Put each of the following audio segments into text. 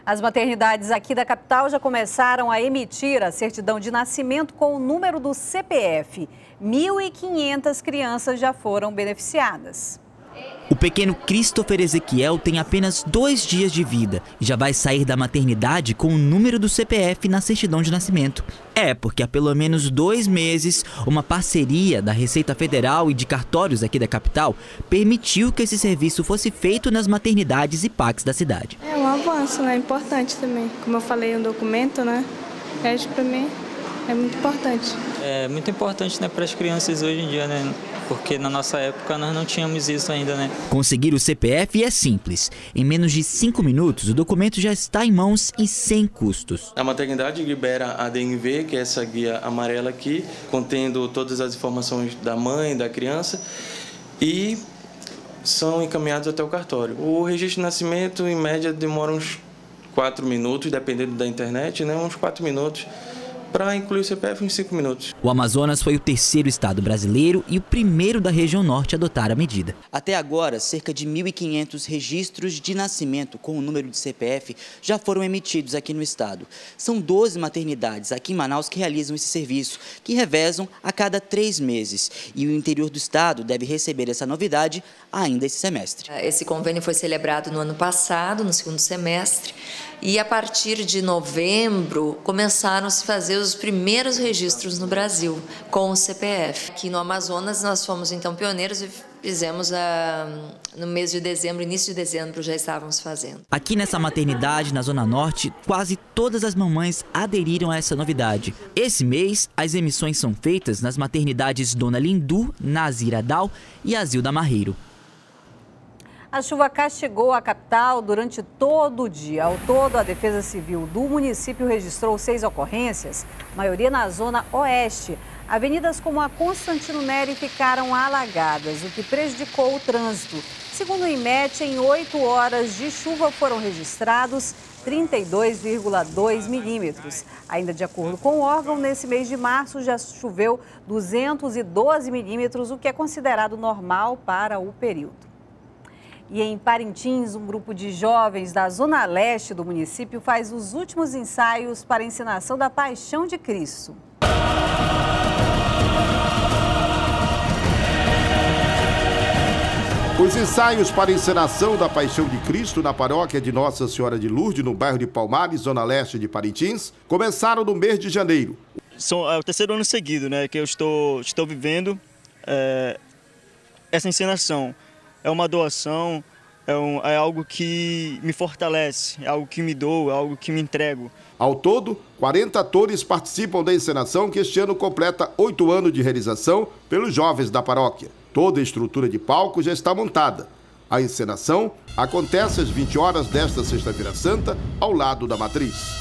As maternidades aqui da capital já começaram a emitir a certidão de nascimento com o número do CPF. 1.500 crianças já foram beneficiadas. O pequeno Christopher Ezequiel tem apenas 2 dias de vida e já vai sair da maternidade com o número do CPF na certidão de nascimento. É porque há pelo menos 2 meses, uma parceria da Receita Federal e de cartórios aqui da capital permitiu que esse serviço fosse feito nas maternidades e PACs da cidade. É um avanço, né? Importante também. Como eu falei no documento, né? Acho que para mim é muito importante. É muito importante, né, para as crianças hoje em dia, né? Porque na nossa época nós não tínhamos isso ainda, né? Conseguir o CPF é simples. Em menos de 5 minutos, o documento já está em mãos e sem custos. A maternidade libera a DNV, que é essa guia amarela aqui, contendo todas as informações da mãe, da criança, e são encaminhados até o cartório. O registro de nascimento, em média, demora uns 4 minutos, dependendo da internet, né? Uns 4 minutos. Para incluir o CPF, uns 5 minutos. O Amazonas foi o 3º estado brasileiro e o primeiro da região norte a adotar a medida. Até agora, cerca de 1.500 registros de nascimento com o número de CPF já foram emitidos aqui no estado. São 12 maternidades aqui em Manaus que realizam esse serviço, que revezam a cada 3 meses. E o interior do estado deve receber essa novidade ainda esse semestre. Esse convênio foi celebrado no ano passado, no 2º semestre. E a partir de novembro começaram a se fazer os primeiros registros no Brasil com o CPF. Aqui no Amazonas nós fomos então pioneiros e fizemos no mês de dezembro, início de dezembro já estávamos fazendo. Aqui nessa maternidade, na Zona Norte, quase todas as mamães aderiram a essa novidade. Esse mês, as emissões são feitas nas maternidades Dona Lindu, Nazira Dal e Azilda Marreiro. A chuva castigou a capital durante todo o dia. Ao todo, a Defesa Civil do município registrou 6 ocorrências, maioria na zona oeste. Avenidas como a Constantino Neri ficaram alagadas, o que prejudicou o trânsito. Segundo o IMET, em 8 horas de chuva foram registrados 32,2 milímetros. Ainda de acordo com o órgão, nesse mês de março já choveu 212 milímetros, o que é considerado normal para o período. E em Parintins, um grupo de jovens da zona leste do município faz os últimos ensaios para a encenação da Paixão de Cristo. Os ensaios para a encenação da Paixão de Cristo na paróquia de Nossa Senhora de Lourdes, no bairro de Palmares, zona leste de Parintins, começaram no mês de janeiro. É o 3º ano seguido, né, que eu estou vivendo essa encenação. É uma doação, é algo que me fortalece, é algo que me dou, é algo que me entrego. Ao todo, 40 atores participam da encenação, que este ano completa 8 anos de realização pelos jovens da paróquia. Toda a estrutura de palco já está montada. A encenação acontece às 20 horas desta sexta-feira santa, ao lado da matriz.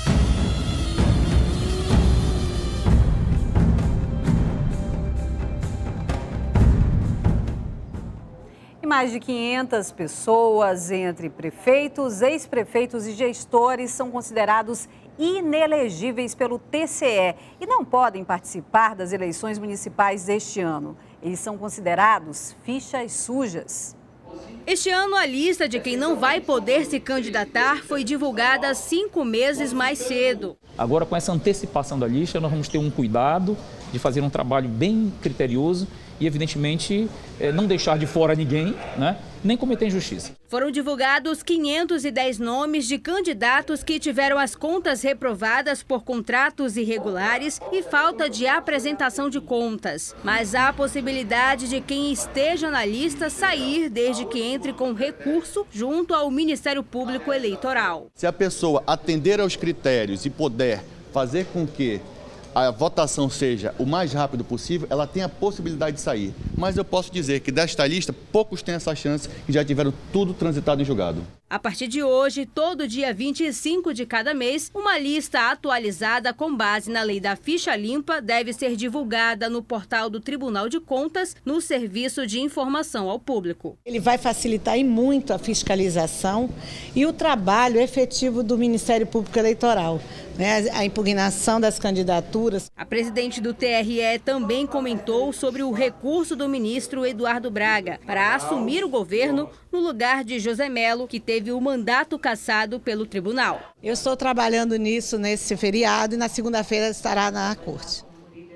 Mais de 500 pessoas, entre prefeitos, ex-prefeitos e gestores, são considerados inelegíveis pelo TCE e não podem participar das eleições municipais deste ano. Eles são considerados fichas sujas. Este ano, a lista de quem não vai poder se candidatar foi divulgada 5 meses mais cedo. Agora, com essa antecipação da lista, nós vamos ter um cuidado de fazer um trabalho bem criterioso e, evidentemente, não deixar de fora ninguém, né? Nem cometer injustiça. Foram divulgados 510 nomes de candidatos que tiveram as contas reprovadas por contratos irregulares e falta de apresentação de contas. Mas há a possibilidade de quem esteja na lista sair desde que entre com recurso junto ao Ministério Público Eleitoral. Se a pessoa atender aos critérios e puder fazer com que a votação seja o mais rápido possível, ela tem a possibilidade de sair. Mas eu posso dizer que desta lista, poucos têm essa chance e já tiveram tudo transitado em julgado. A partir de hoje, todo dia 25 de cada mês, uma lista atualizada com base na lei da ficha limpa deve ser divulgada no portal do Tribunal de Contas, no Serviço de Informação ao Público. Ele vai facilitar e muito a fiscalização e o trabalho efetivo do Ministério Público Eleitoral, né? A impugnação das candidaturas. A presidente do TRE também comentou sobre o recurso do ministro Eduardo Braga para assumir o governo no lugar de José Melo, que teve teve o mandato cassado pelo tribunal. Eu estou trabalhando nisso nesse feriado e na segunda-feira estará na corte.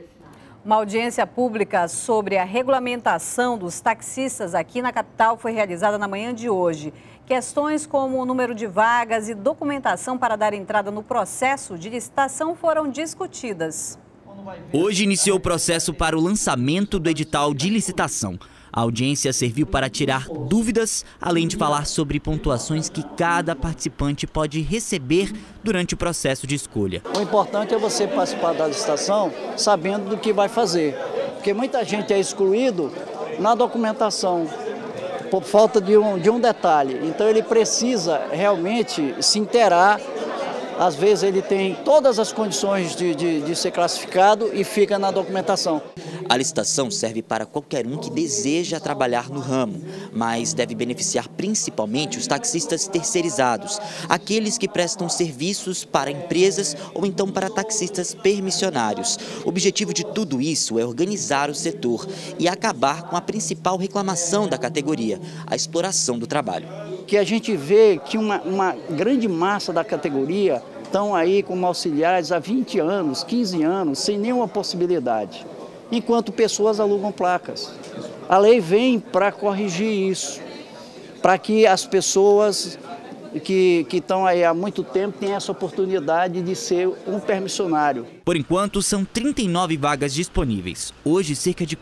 Uma audiência pública sobre a regulamentação dos taxistas aqui na capital foi realizada na manhã de hoje. Questões como o número de vagas e documentação para dar entrada no processo de licitação foram discutidas. Hoje iniciou o processo para o lançamento do edital de licitação. A audiência serviu para tirar dúvidas, além de falar sobre pontuações que cada participante pode receber durante o processo de escolha. O importante é você participar da licitação sabendo do que vai fazer, porque muita gente é excluído na documentação, por falta de um detalhe. Então ele precisa realmente se inteirar. Às vezes ele tem todas as condições de ser classificado e fica na documentação. A licitação serve para qualquer um que deseja trabalhar no ramo, mas deve beneficiar principalmente os taxistas terceirizados, aqueles que prestam serviços para empresas ou então para taxistas permissionários. O objetivo de tudo isso é organizar o setor e acabar com a principal reclamação da categoria, a exploração do trabalho. Que a gente vê que uma grande massa da categoria estão aí como auxiliares há 20 anos, 15 anos, sem nenhuma possibilidade, enquanto pessoas alugam placas. A lei vem para corrigir isso, para que as pessoas que estão aí há muito tempo tenham essa oportunidade de ser um permissionário. Por enquanto, são 39 vagas disponíveis. Hoje, cerca de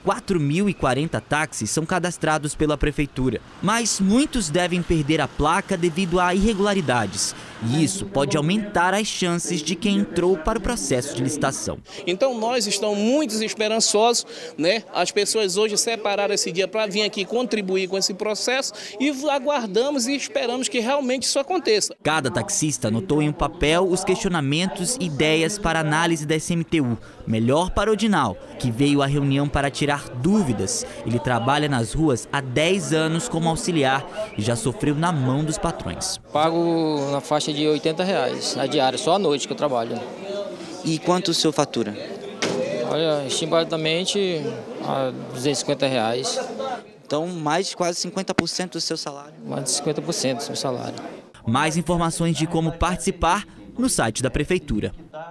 4.040 táxis são cadastrados pela Prefeitura. Mas muitos devem perder a placa devido a irregularidades. E isso pode aumentar as chances de quem entrou para o processo de licitação. Então, nós estamos muito esperançosos, né? As pessoas hoje separaram esse dia para vir aqui contribuir com esse processo e aguardamos e esperamos que realmente isso aconteça. Cada taxista anotou em um papel os questionamentos e ideias para análise da SMTU. Melhor para Odinal, que veio à reunião para tirar dúvidas. Ele trabalha nas ruas há 10 anos como auxiliar e já sofreu na mão dos patrões. Pago na faixa de R$80 a diária, só à noite que eu trabalho. E quanto o senhor fatura? Olha, estimadamente a R$250. Então, mais de quase 50% do seu salário? Mais de 50% do seu salário. Mais informações de como participar no site da Prefeitura.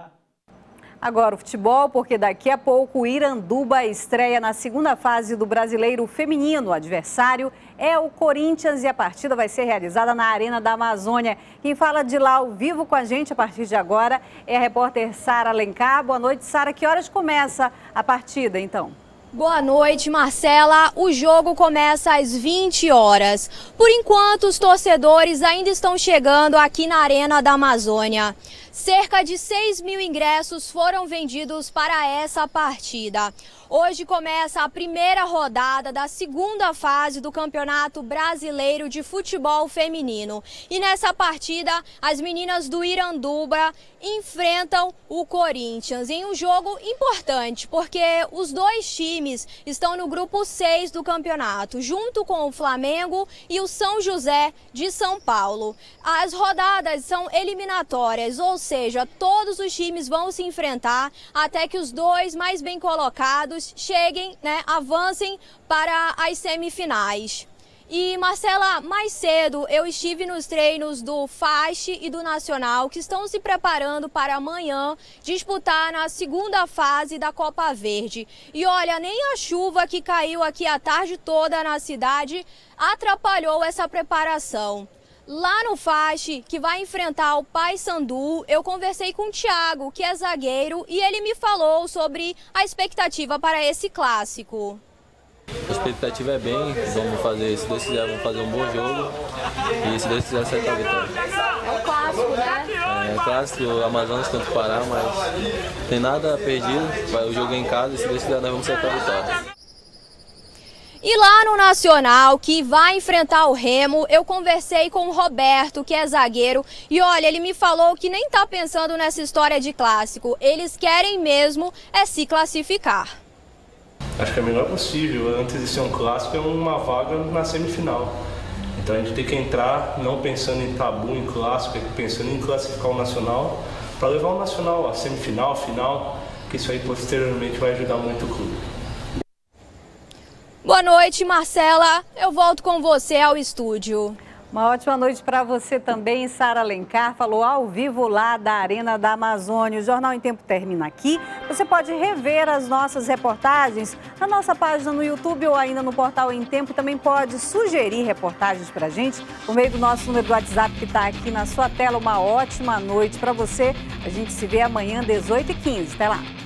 Agora o futebol, porque daqui a pouco o Iranduba estreia na segunda fase do Brasileiro Feminino. O adversário é o Corinthians e a partida vai ser realizada na Arena da Amazônia. Quem fala de lá ao vivo com a gente a partir de agora é a repórter Sara Alencar. Boa noite, Sara. Que horas começa a partida, então? Boa noite, Marcela. O jogo começa às 20 horas. Por enquanto, os torcedores ainda estão chegando aqui na Arena da Amazônia. Cerca de 6.000 ingressos foram vendidos para essa partida. Hoje começa a primeira rodada da segunda fase do Campeonato Brasileiro de Futebol Feminino. E nessa partida, as meninas do Iranduba enfrentam o Corinthians em um jogo importante, porque os dois times estão no grupo 6 do campeonato, junto com o Flamengo e o São José de São Paulo. As rodadas são eliminatórias, ou seja, todos os times vão se enfrentar até que os dois mais bem colocados cheguem, avancem para as semifinais. E, Marcela, mais cedo eu estive nos treinos do FAST e do Nacional, que estão se preparando para amanhã disputar na segunda fase da Copa Verde. E olha, nem a chuva que caiu aqui a tarde toda na cidade atrapalhou essa preparação. Lá no FAST, que vai enfrentar o Paysandu, eu conversei com o Thiago, que é zagueiro, e ele me falou sobre a expectativa para esse clássico. A expectativa é bem, vamos fazer, se Deus quiser, vamos fazer um bom jogo e se Deus quiser acertar a vitória. É um clássico, né? É clássico, o Amazonas contra o Pará, mas tem nada perdido, o jogo é em casa e se Deus quiser nós vamos acertar a vitória. E lá no Nacional, que vai enfrentar o Remo, eu conversei com o Roberto, que é zagueiro, e olha, ele me falou que nem tá pensando nessa história de clássico, eles querem mesmo é se classificar. Acho que é o melhor possível, antes de ser um clássico, é uma vaga na semifinal. Então a gente tem que entrar não pensando em tabu, em clássico, pensando em classificar o Nacional, para levar o Nacional à semifinal, final, que isso aí posteriormente vai ajudar muito o clube. Boa noite, Marcela. Eu volto com você ao estúdio. Uma ótima noite para você também. Sara Alencar falou ao vivo lá da Arena da Amazônia. O Jornal em Tempo termina aqui. Você pode rever as nossas reportagens na nossa página no YouTube ou ainda no portal Em Tempo. Também pode sugerir reportagens para a gente por meio do nosso número do WhatsApp que está aqui na sua tela. Uma ótima noite para você. A gente se vê amanhã, 18h15. Até lá.